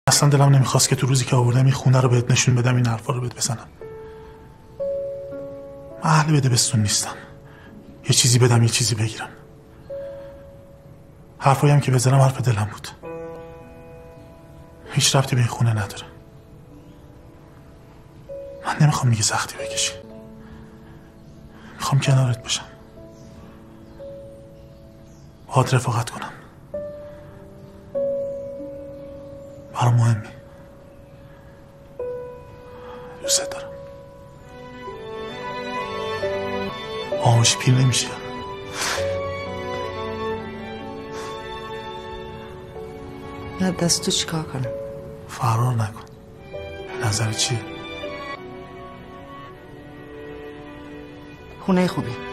اصلا دلم نمیخواست که تو روزی که آوردم این خونه رو بهت نشون بدم این حرفا رو بهت بزنم. من اهل بده بستون نیستم. یه چیزی بدم یه چیزی بگیرم. حرفایی هم که بزنم حرف دلم بود. هیچ ربطی به این خونه نداره. من نمیخوام دیگه سختی بکشی. میخوام کنارت باشم. باهات رفاقت کنم. برام مهمی. دوست دارم. آموش پیر نمیشه. نه دست تو چیکار کنم؟ فرار نکن. نظر چیه؟ خونه خوبی